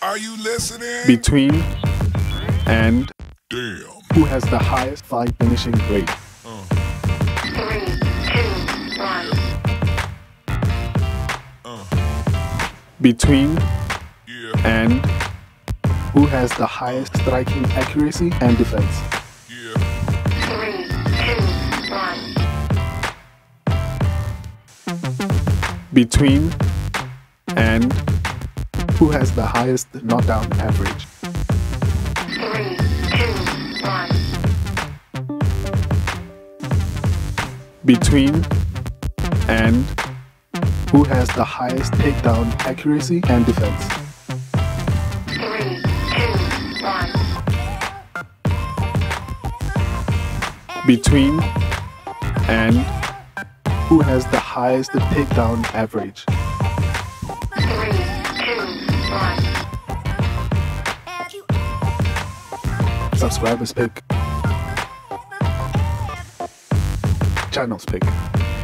Are you listening? Between and Damn. who has the highest fight finishing rate? 3, 2, 1. Between Yeah. and who has the highest striking accuracy and defense? Yeah. 3, 2, 1. Between and who has the highest knockdown average? 3, 2, 1. Between and who has the highest takedown accuracy and defense? 3, 2, 1. Between and who has the highest takedown average? 3, 2, 1. Subscribers pick. Channels pick.